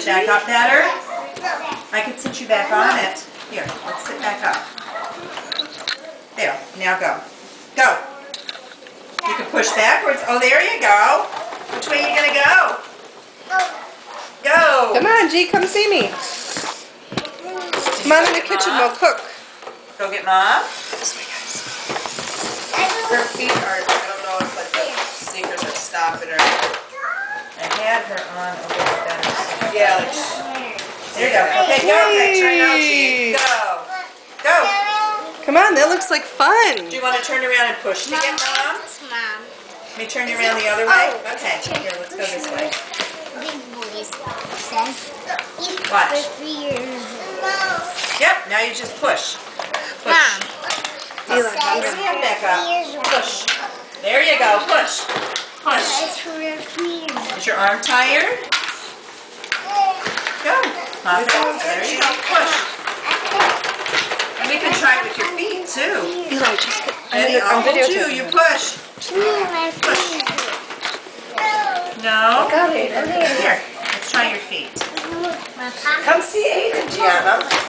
Sit back up better. I can sit you back on it. Here, let's sit back up. There, now go. Go. You can push backwards. Oh, there you go. Which way are you going to go? Go. Come on, G, come see me. Come on in the kitchen, we'll cook. Go get Mom. This way, guys. Her feet are, I don't know if like the sneakers are stopping her. I had her on a little better. So yeah, like, there you go. Okay, go. Okay, try now, Chief. Go. Go. Come on, that looks like fun. Do you want to turn around and push to get Mom? Mom. Let me turn you around the other way? Okay, here, let's go this way. Big boys says eat Watch. for 3 years. Yep, now you just push. Push. Mom. Put your hand back up. Push. There you go. Push. Push. Is your arm tired? Go. There you go. Push. And we can try it with your feet too. Eli, just get Ready? I'll hold you. You push. Push. No? Got it. Here. Let's try your feet. My papa. Come see Aiden, Gianna.